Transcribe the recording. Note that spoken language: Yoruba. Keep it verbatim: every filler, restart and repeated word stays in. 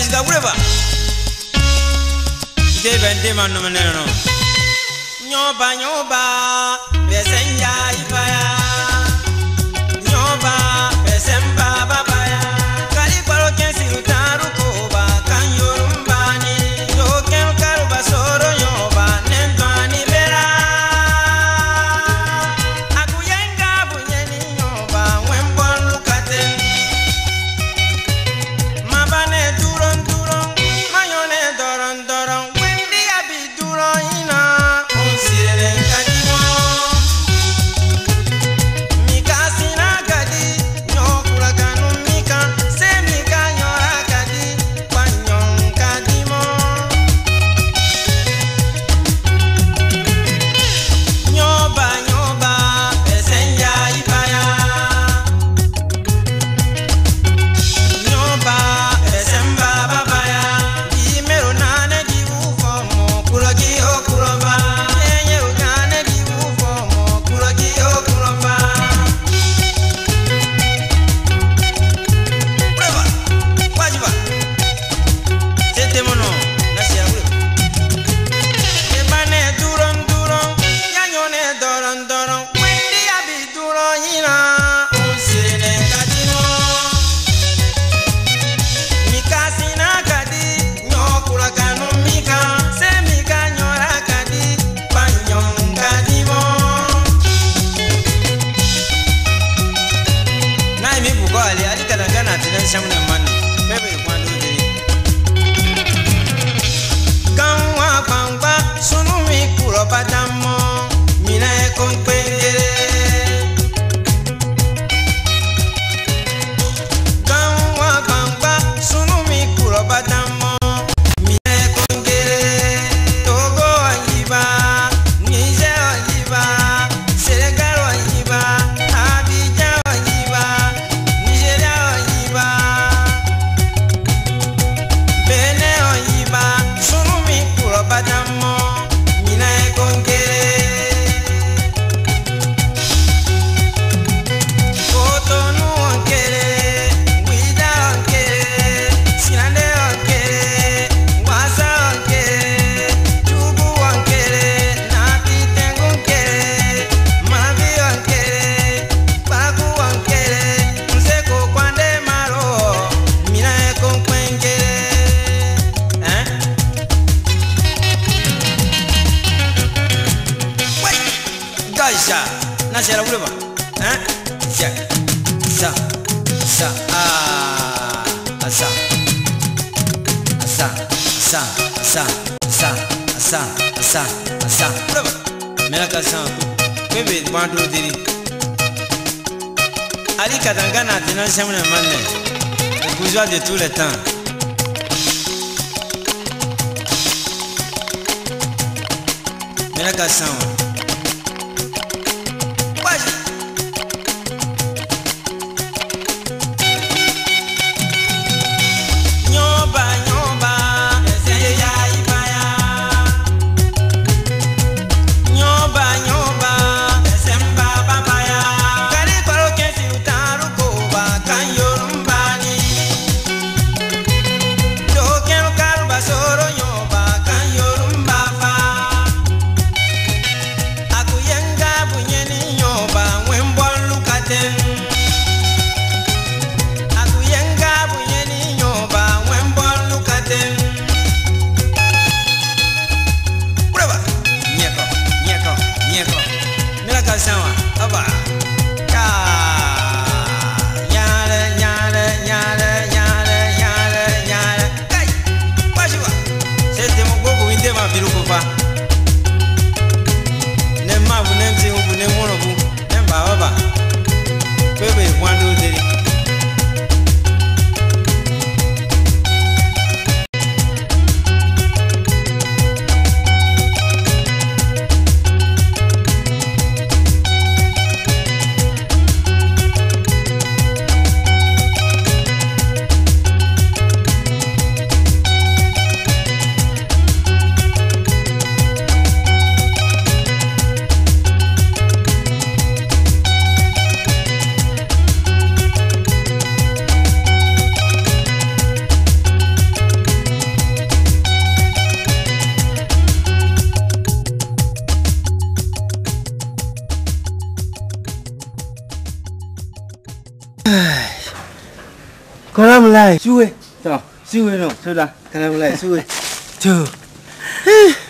Wajika whatever. David Deman no maneno. Nyoba nyoba besenja ibaya. Nyoba besemba babaya. Kali kwalo kensi utaru koba kanyorumbani. Yoken karuba soro nyoba nendwani bera. Akuyenga bunyeni nyoba wembon lukate. Mabane duron duron, mayone doron doron. Wendi abi duron ina. Unsire kadimo. Mikasina kadi, nyokura kanu mika. Se mika nyora kadi, panyon kadimo. Nyoba nyoba, esenja ibaya. Nyoba esemba babaya. Imero nane di ufomo, kulogi o kuloba. Yenye ugane di ufomo, kulogi o kuloba. Ureba, wajiba. Tete mono, nasi ya ureba. Ebane duron duron, yanyone doron doron. Wendi abi duron ina, unsire kadino. Mikasina kadi, nyokura kanu mika. Se mika nyora kadi, panyon kadimo. Na imi buko ali, ali kadangana tinan shamuna mani. Bebe kwando diri. Kanwa kwangwa, sunu mikuro patamo. Mina e konkwengere. Kanwa kwangwa, sunu mikuro patamo. Mina e kongere. Togo ayiba, Niger ayiba, Senegal ayiba, Abidjan ayiba, Nigeria ayiba, Benin ayiba, sunu mikuro patamo. Mina e kongere. Cotonou ankere, Ouida ankere, Sinande ankere, Ouassa ankere, Toubou ankere, Nati Tengu ankere, Mavi ankere, Bakou ankere, Nseko Kwande Maro, Mina e konkwengere. Hein? Ouais, Gaïcha, Nasera Wuleba. Hein? Tiens, ça, ça, ah, ah, ça, ah, ça, ça, ça, ça, ah, ça, ah, ça, ah, ça. Wuleba. Mais la canson, bébé, bando diri. Ali Kadangana, tinan shamuna manne. Le bourgeois de tout le temps. Mais la canson. Waji. Nyoba nyoba, esenja ibaya. Nyoba nyoba, esemba babaya. Kali kwalo kensi utaru koba kanyorumbani. Dokeno karuba soro nyoba kanyorumbafa. Kalamoulai, suwe. Tahu, suwe no, sudah. Kalamoulai, suwe. Tuh.